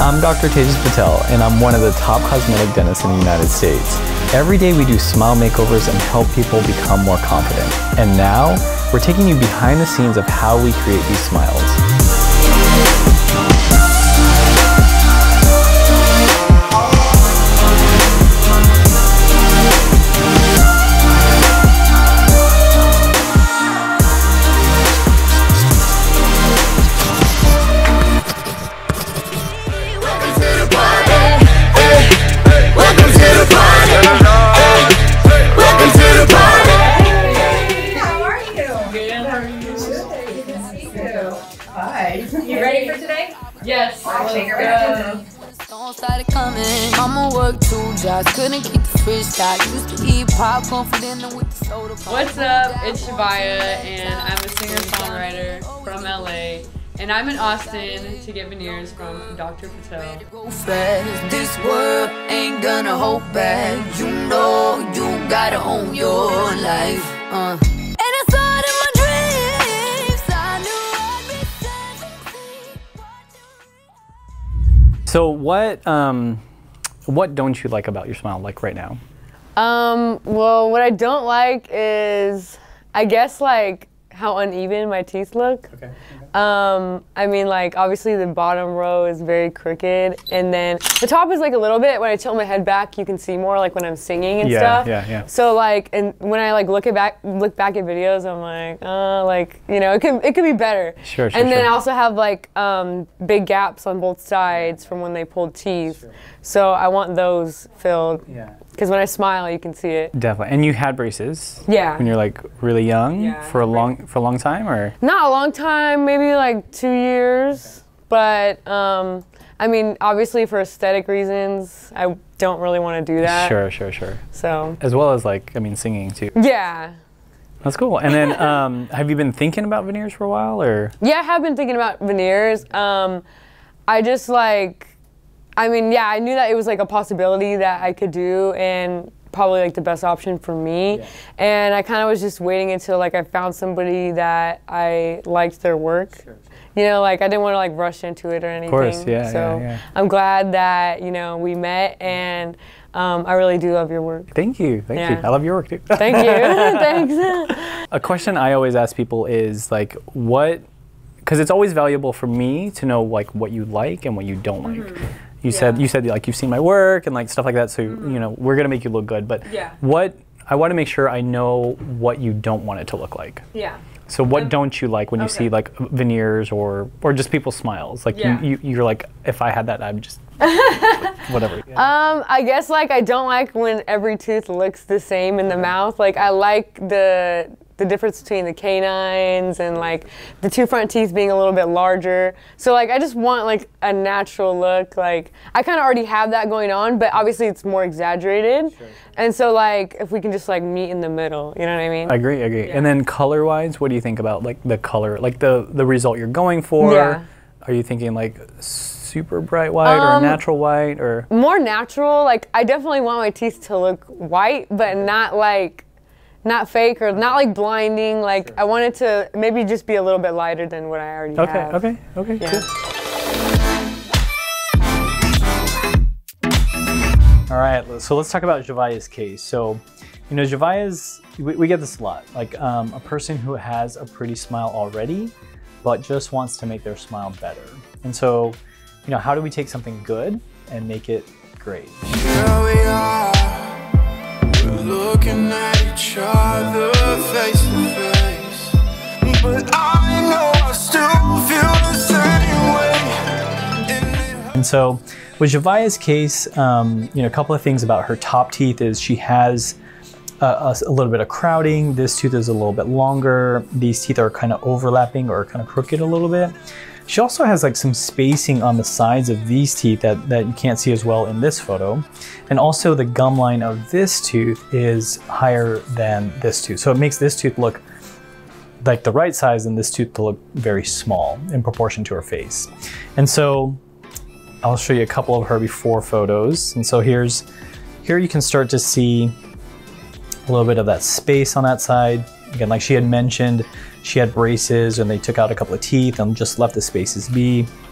I'm Dr. Tejas Patel, and I'm one of the top cosmetic dentists in the United States. Every day we do smile makeovers and help people become more confident. And now, we're taking you behind the scenes of how we create these smiles. Yes. Started coming. Mama worked 2 jobs, couldn't keep the fridge stocked. Used to eat popcorn for dinner with the soda pop. What's up? It's Zhavia, and I'm a singer-songwriter from LA. And I'm in Austin to get veneers from Dr. Patel. This world ain't gonna hold back. You know you gotta own your life. And I started my dreams. I knew I'd be So what don't you like about your smile, like right now? Well, what I don't like is, I guess, like how uneven my teeth look. Okay. I mean, like, obviously the bottom row is very crooked, and then the top is like a little bit. When I tilt my head back, you can see more, like when I'm singing and stuff. Yeah. So like, and when I like look back at videos, I'm like, you know, it could be better. Sure. And then I also have like big gaps on both sides from when they pulled teeth. Sure. So I want those filled. Yeah. Because when I smile, you can see it. Definitely. And you had braces. Yeah. When you're like really young. Yeah. For a long time, or? Not a long time. Maybe like 2 years. Okay. But I mean, obviously for aesthetic reasons, I don't really want to do that. Sure. So. As well as like, I mean, singing too. Yeah. That's cool. And then, have you been thinking about veneers for a while, or? Yeah, I have been thinking about veneers. I just like. I mean, yeah, I knew that it was like a possibility that I could do, and probably like the best option for me. Yeah. And I kind of was just waiting until like I found somebody that I liked their work. Sure. You know, like I didn't want to like rush into it or anything. Of course, yeah. So I'm glad that, you know, we met, and I really do love your work. Thank you. I love your work too. Thank you. Thanks. A question I always ask people is like, because it's always valuable for me to know like what you like and what you don't like. You said like you've seen my work and like stuff like that, so you know we're gonna make you look good. But what I want to make sure I know what you don't want it to look like. Yeah. So what don't you like when you see like veneers or just people's smiles? Like you're like, if I had that, I'm just whatever. Yeah. I guess like I don't like when every tooth looks the same in the mouth. Like I like the difference between the canines and like the 2 front teeth being a little bit larger. So like I just want like a natural look. Like I kind of already have that going on, but obviously it's more exaggerated. Sure. And so like if we can just like meet in the middle, you know what I mean? I agree. Yeah. And then color wise, what do you think about like the color, like the result you're going for? Yeah. Are you thinking like super bright white or natural white, or? More natural. Like I definitely want my teeth to look white, but not fake or not like blinding. Like I want it to maybe just be a little bit lighter than what I already have. Okay, yeah. Cool. All right, so let's talk about Zhavia's case. So, you know, Zhavia's, we get this a lot. Like a person who has a pretty smile already, but just wants to make their smile better. And so, you know, how do we take something good and make it great? Here we are. We're looking at each other face to face, but I know I still feel the same way. And so with Zhavia's case, you know, a couple of things about her top teeth is she has a little bit of crowding. This tooth is a little bit longer. These teeth are kind of overlapping or kind of crooked a little bit. She also has like some spacing on the sides of these teeth that you can't see as well in this photo. And also the gum line of this tooth is higher than this tooth. So it makes this tooth look like the right size and this tooth to look very small in proportion to her face. And so I'll show you a couple of her before photos. And so here you can start to see a little bit of that space on that side. Again, like she had mentioned, she had braces and they took out a couple of teeth and just left the spaces be.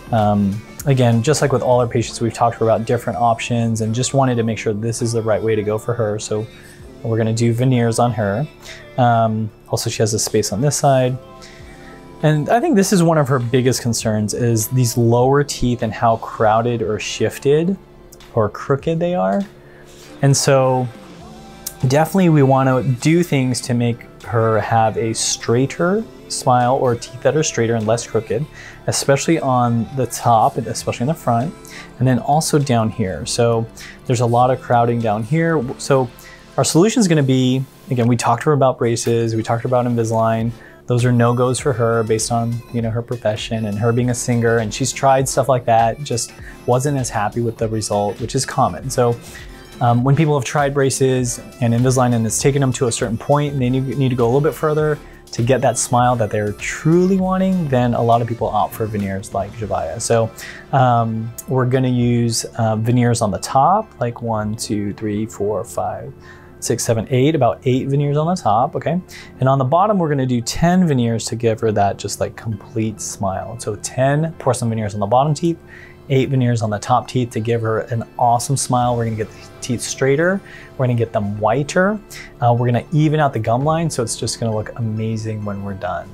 Again, just like with all our patients, we've talked to her about different options and just wanted to make sure this is the right way to go for her. So we're gonna do veneers on her. Also, she has a space on this side. And I think this is one of her biggest concerns is these lower teeth and how crowded or shifted or crooked they are. And so definitely we want to do things to make her have a straighter smile or teeth that are straighter and less crooked, especially on the top and especially in the front, and then also down here. So there's a lot of crowding down here. So our solution is going to be, again, we talked to her about braces, we talked to her about Invisalign. Those are no-goes for her based on, you know, her profession and her being a singer, and she's tried stuff like that, just wasn't as happy with the result, which is common. So when people have tried braces and Invisalign and it's taken them to a certain point and they need to go a little bit further to get that smile that they're truly wanting, then a lot of people opt for veneers like Zhavia. So we're gonna use veneers on the top, like 1, 2, 3, 4, 5, 6, 7, 8, about 8 veneers on the top, okay? And on the bottom, we're gonna do 10 veneers to give her that just like complete smile. So 10 porcelain veneers on the bottom teeth, 8 veneers on the top teeth to give her an awesome smile. We're gonna get the teeth straighter. We're gonna get them whiter. We're gonna even out the gum line, so it's just gonna look amazing when we're done.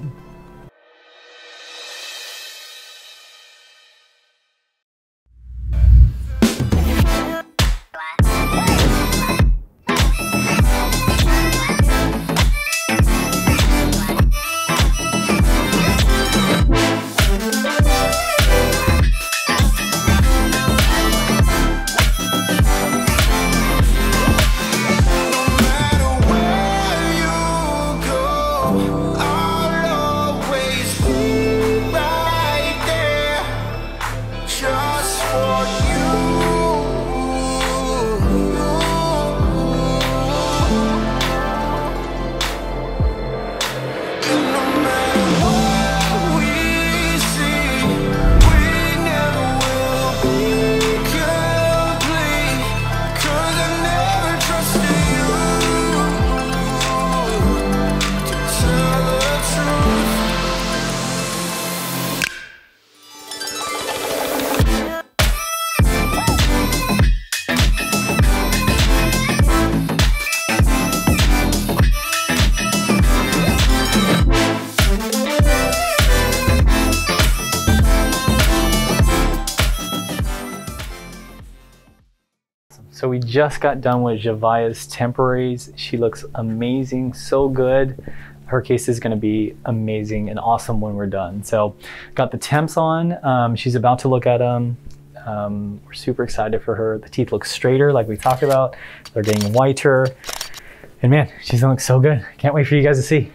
So we just got done with Zhavia's Temporaries. She looks amazing, so good. Her case is gonna be amazing and awesome when we're done. So got the temps on. She's about to look at them. We're super excited for her. The teeth look straighter like we talked about. They're getting whiter. And man, she's gonna look so good. Can't wait for you guys to see.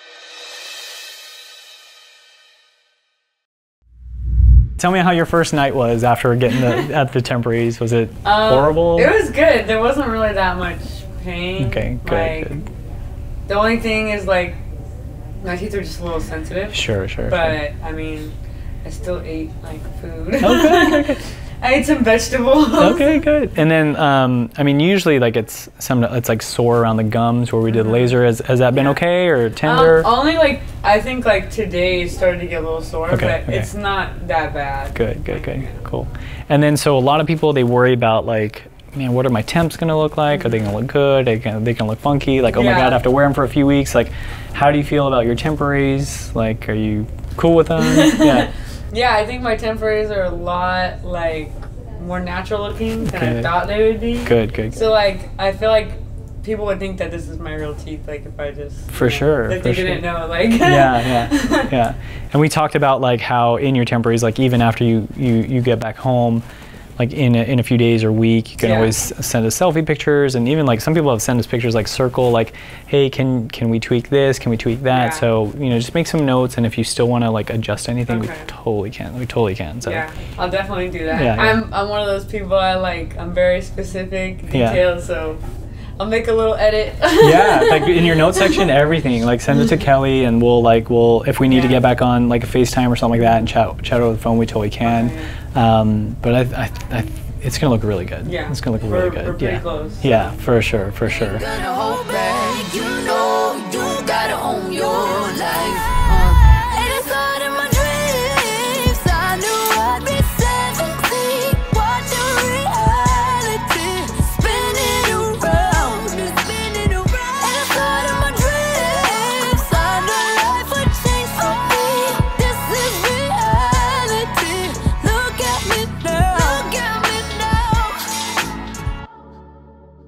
Tell me how your first night was after getting at the Temporaries. Was it horrible? It was good. There wasn't really that much pain. Okay, good, like, good. The only thing is like my teeth are just a little sensitive. Sure. But I mean, I still ate like food. Okay, good. I ate some vegetables. Okay, good. And then, I mean, usually like it's like sore around the gums where we did laser. Has that been okay or tender? Only like, I think like today it started to get a little sore, but it's not that bad. Good, cool. And then, so a lot of people, they worry about like, man, what are my temps gonna look like? Are they gonna look good? They can look funky? Like, oh my God, I have to wear them for a few weeks. Like, how do you feel about your Temporaries? Like, are you cool with them? Yeah. Yeah, I think my Temporaries are a lot like more natural looking than I thought they would be. Good. So like, I feel like people would think that this is my real teeth, like if I just that they didn't know, like. Yeah. And we talked about like how in your Temporaries, like even after you get back home, like in a few days or week, you can always send us selfie pictures, and even like some people have sent us pictures like circle, like, hey, can we tweak this? Can we tweak that? So just make some notes, and if you still want to like adjust anything, we totally can. We totally can. So yeah, I'll definitely do that. I'm one of those people. I'm very specific, detailed. So I'll make a little edit. Like in your notes section, everything. Like send it to Kelly, and we'll if we need to get back on like a FaceTime or something like that and chat over the phone, we totally can. But it's gonna look really good. Yeah, it's gonna look really good. We're pretty close. Yeah, for sure. Gonna hold back, you know you gotta own your life. And it's all in my dreams. I knew I'd be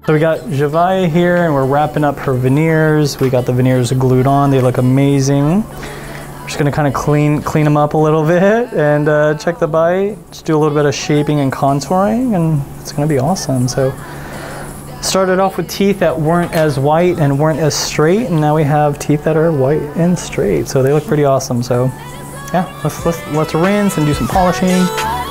So we got Zhavia here and we're wrapping up her veneers. We got the veneers glued on. They look amazing. We're just gonna kind of clean them up a little bit and check the bite. Just do a little bit of shaping and contouring and it's gonna be awesome. So started off with teeth that weren't as white and weren't as straight, and now we have teeth that are white and straight. So they look pretty awesome. So yeah, let's rinse and do some polishing.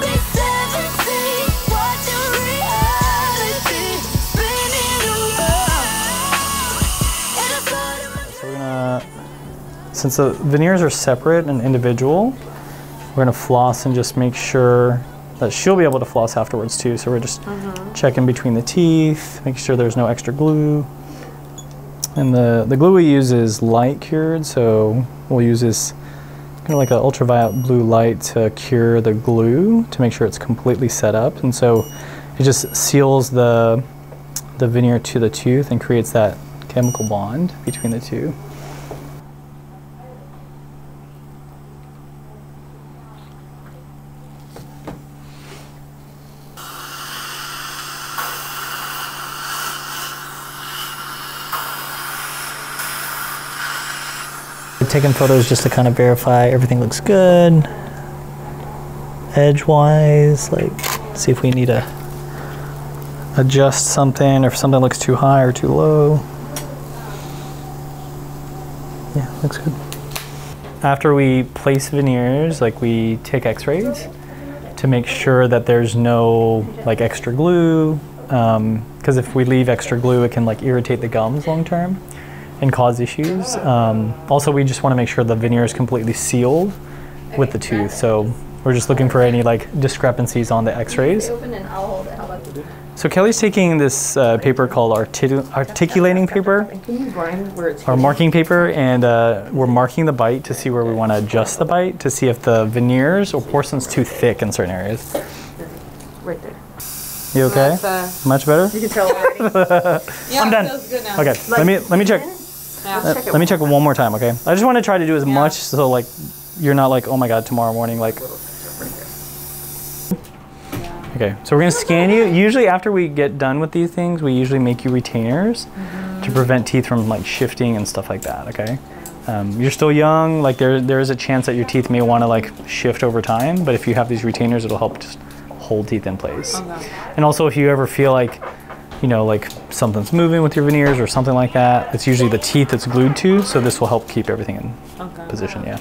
Since the veneers are separate and individual, we're gonna floss and just make sure that she'll be able to floss afterwards too. So we're just checking between the teeth, making sure there's no extra glue. And the glue we use is light cured, so we'll use this kind of like an ultraviolet blue light to cure the glue to make sure it's completely set up. And so it just seals the veneer to the tooth and creates that chemical bond between the two. Taking photos just to kind of verify everything looks good. Edge-wise, like see if we need to adjust something or if something looks too high or too low. Yeah, looks good. After we place veneers, like we take x-rays to make sure that there's no like extra glue, because if we leave extra glue it can like irritate the gums long term and cause issues. Also, we just want to make sure the veneer is completely sealed with the tooth. So we're just looking for any like discrepancies on the x-rays. So Kelly's taking this paper called articulating paper, or marking paper, and we're marking the bite to see where we want to adjust the bite to see if the veneers or porcelain's too thick in certain areas. Right there. You okay? Much better? You can tell already. Yeah, I'm done. Feels good now. Okay, let me check. Yeah. Let me check one more time, okay? I just want to try to do as much so like you're not like, oh my god, tomorrow morning like. Okay, so we're gonna scan you. Usually after we get done with these things, we usually make you retainers to prevent teeth from like shifting and stuff like that, okay? You're still young, like there is a chance that your teeth may want to like shift over time, but if you have these retainers, it'll help just hold teeth in place. Okay. And also if you ever feel like, you know, like something's moving with your veneers or something like that, it's usually the teeth it's glued to, so this will help keep everything in position, yeah.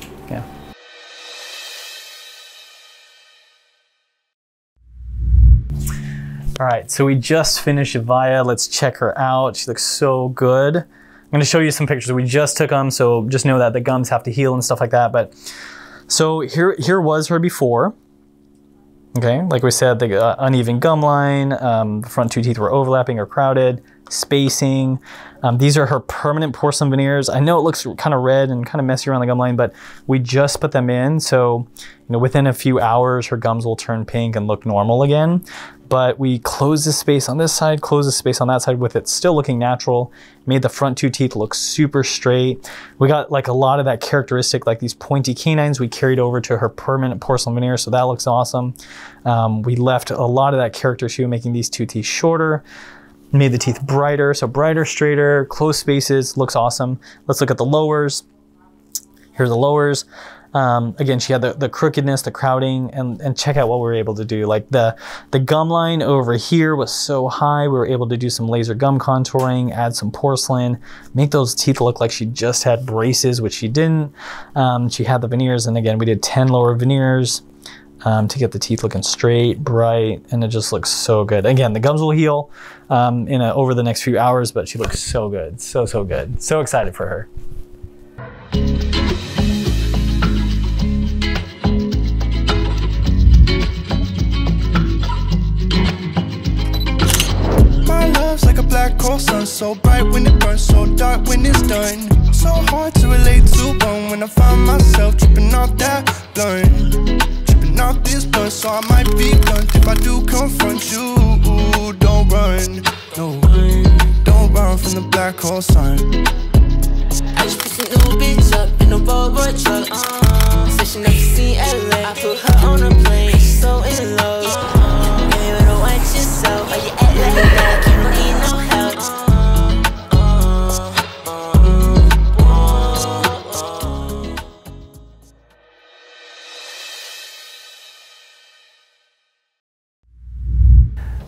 All right, so we just finished Zhavia. Let's check her out. She looks so good. I'm gonna show you some pictures. We just took them, so just know that the gums have to heal and stuff like that. But so here was her before. Okay, like we said, the uneven gum line, the front two teeth were overlapping or crowded, spacing. These are her permanent porcelain veneers. I know it looks kind of red and kind of messy around the gum line, but we just put them in. So, you know, within a few hours, her gums will turn pink and look normal again. But we closed the space on this side, closed the space on that side with it still looking natural, made the front two teeth look super straight. We got like a lot of that characteristic, like these pointy canines we carried over to her permanent porcelain veneer, so that looks awesome. We left a lot of that character shoe, making these two teeth shorter, made the teeth brighter, so brighter, straighter, closed spaces, looks awesome. Let's look at the lowers. Here's the lowers. Again, she had the crookedness, the crowding, and check out what we were able to do. Like the gum line over here was so high, we were able to do some laser gum contouring, add some porcelain, make those teeth look like she just had braces, which she didn't. She had the veneers, and again, we did 10 lower veneers to get the teeth looking straight, bright, and it just looks so good. Again, the gums will heal over the next few hours, but she looks so good, so good. So excited for her. Like a black hole sun, so bright when it burns, so dark when it's done. So hard to relate to one when I find myself tripping off that blunt, tripping off this blunt. So I might be blunt if I do confront you. Don't run, no, don't run from the black hole sun. I just put some new bitch up in a Volvo truck. Said she never seen LA. I put her on a plane, she's so in love. You better watch yourself, or you act like a dog, you don't need no help.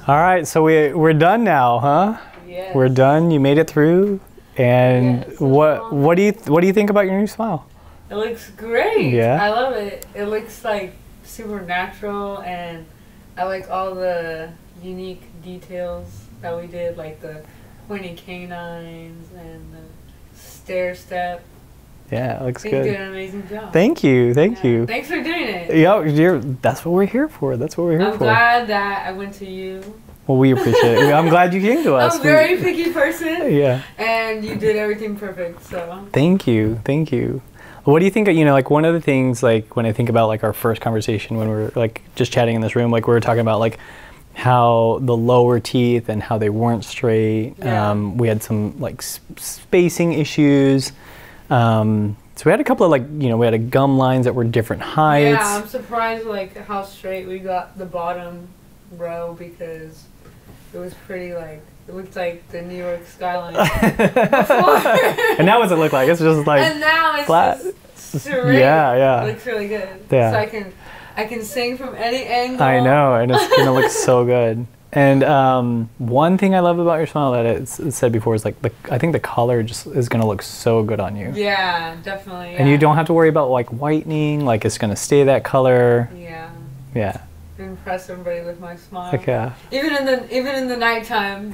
All right, so we're done now, huh? Yes. We're done. You made it through. And Yes. what do you think about your new smile? It looks great. Yeah. I love it. It looks like super natural, and I like all the unique details that we did, like the pointy canines and the stair step. Yeah, it looks I think good. you did an amazing job. Thank you. Thank you. Thanks for doing it. Yeah, that's what we're here for. That's what we're here I'm for. glad that I went to you. Well, we appreciate it. I'm glad you came to us. I'm a very picky person. Yeah. And you did everything perfect, so. Thank you. Thank you. What do you think, like one of the things, like when I think about like our first conversation when we were like just chatting in this room, like we were talking about like how the lower teeth and how they weren't straight. Yeah. We had some like spacing issues. So we had a couple of like, we had gum lines that were different heights. Yeah, I'm surprised like how straight we got the bottom row, because it was pretty like, it looked like the New York skyline before. And now what's it look like? It's just like and now it's flat. just straight. Yeah. It looks really good. Yeah. So I can sing from any angle. I know, and it's gonna look so good. And one thing I love about your smile that it's said before is like I think the color just is gonna look so good on you. Yeah, definitely. Yeah. And you don't have to worry about like whitening. Like it's gonna stay that color. Yeah. Yeah. Impress everybody with my smile. Like Even in the nighttime.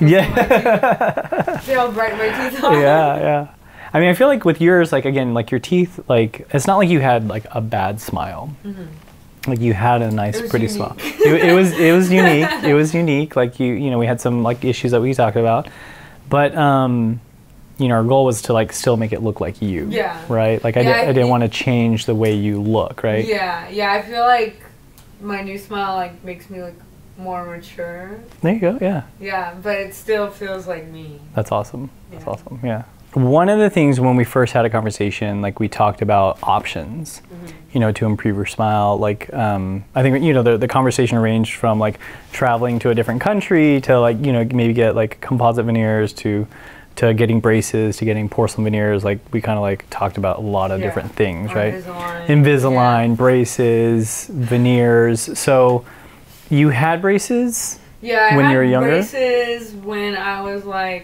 Yeah. See how bright my teeth are. Yeah. I mean, I feel like with yours, like again, like your teeth, like it's not like you had like a bad smile. Mm-hmm. Like you had a nice, pretty unique. smile. It was unique. It was unique. Like we had some like issues that we talked about, but our goal was to like still make it look like you. Yeah. Right. Like I didn't want to change the way you look. Right. Yeah. I feel like my new smile like makes me look more mature. There you go. Yeah. Yeah, but it still feels like me. That's awesome. That's Yeah. awesome. Yeah. One of the things when we first had a conversation, like we talked about options, to improve your smile. Like I think the conversation ranged from like traveling to a different country to like maybe get like composite veneers to getting braces to getting porcelain veneers. Like we kind of like talked about a lot of different things, right? Invisalign, braces, veneers. So you had braces when you were younger? I had braces when I was like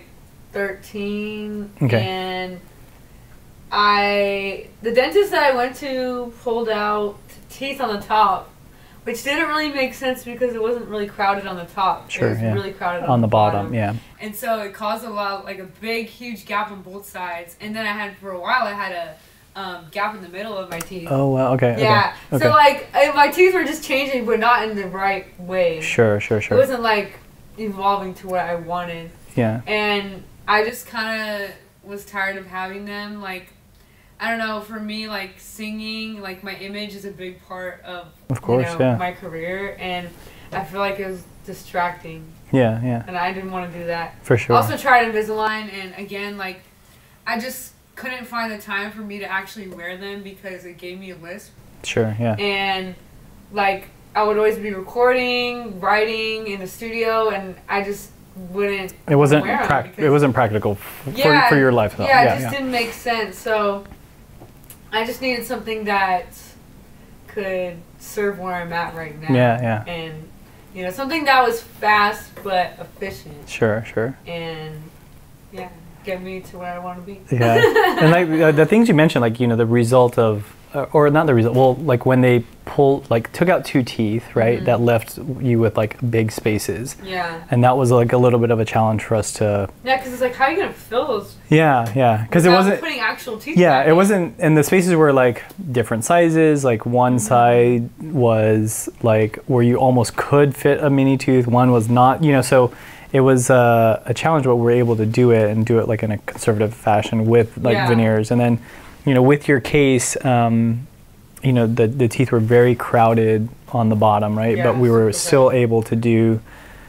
13. Okay. And the dentist that I went to pulled out teeth on the top, which didn't really make sense because it wasn't really crowded on the top. Sure, it was really crowded on the bottom. Yeah. And so it caused a big, huge gap on both sides. And then for a while, I had a gap in the middle of my teeth. Oh, wow. Okay. Yeah. Okay. So like my teeth were just changing, but not in the right way. Sure. It wasn't like evolving to what I wanted. Yeah. And I just kind of was tired of having them. Like, I don't know, for me, like singing, like my image is a big part of course, my career, and I feel like it was distracting. Yeah. And I didn't want to do that. For sure. I also tried Invisalign, and again, like, I just couldn't find the time for me to actually wear them because it gave me a lisp. Sure, yeah. And, like, I would always be recording, writing in the studio, and I just wouldn't wear them it wasn't practical for your lifestyle. Yeah, it just didn't make sense. So I just needed something that could serve where I'm at right now. Yeah. And something that was fast but efficient. Sure. And get me to where I want to be. Yeah. And like the things you mentioned, like the result of or not the result. Well, like when they took out 2 teeth, right? That left you with like big spaces. Yeah. And that was like a little bit of a challenge for us to. Yeah, because it's like, how are you gonna fill those? Yeah. Because it wasn't putting actual teeth. Yeah, back it in. wasn't, and the spaces were like different sizes. Like one side was like where you almost could fit a mini tooth. One was not. So it was a challenge, but we were able to do it and do it like in a conservative fashion with like veneers, and then. With your case, the teeth were very crowded on the bottom, right? Yeah, but we were still able to do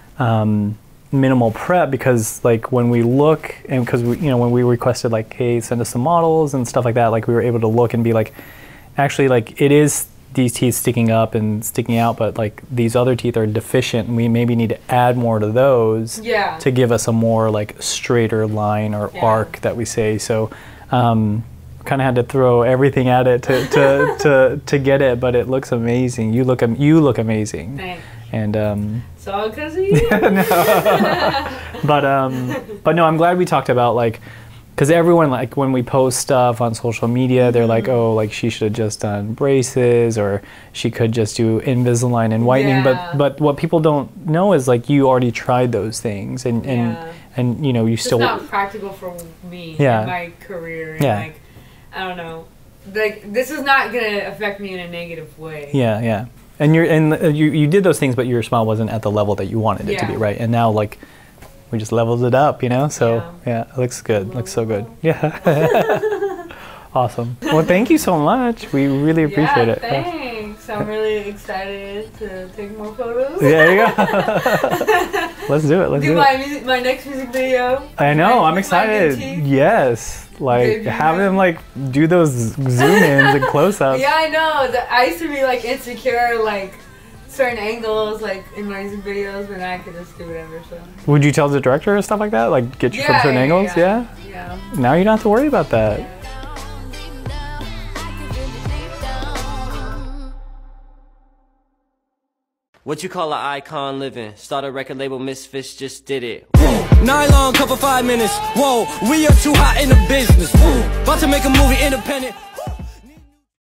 minimal prep because, like, when we look and because when we requested like, hey, send us some models and stuff like that, like we were able to look and be like, actually, like it is these teeth sticking up and sticking out, but like these other teeth are deficient, and we maybe need to add more to those to give us a more like straighter line or arc that we say. So. Kind of had to throw everything at it to get it, but it looks amazing. You look amazing. Thanks. And it's all because of you. but no, I'm glad we talked about like, because everyone, like when we post stuff on social media, they're like, oh, like she should have just done braces, or she could just do Invisalign and whitening. Yeah. But what people don't know is like you already tried those things, and you know, you still. It's not practical for me Yeah. in my career. And Yeah. like, I don't know. Like, this is not gonna affect me in a negative way. Yeah, yeah. And you did those things, but your smile wasn't at the level that you wanted it to be, Yeah. right? And now like we just leveled it up, you know? So yeah, it looks good. Looks so good. Yeah. Awesome. Well, thank you so much. We really appreciate it. Thanks. I'm really excited to take more photos. Yeah, there you go. Let's do it. Let's do it. My next music video. I know. I'm excited. Yes. Like Debut. have him like do those zoom ins and close ups. Yeah, I know. I used to be like insecure, like certain angles, like in my music videos, but now I could just do whatever. So. Would you tell the director or stuff like that? Like get you from certain angles? Yeah. Yeah. Now you don't have to worry about that. What you call an icon living? Start a record label, Misfits just did it. Nylon cover 5 minutes. Whoa, we are too hot in the business. About to make a movie independent.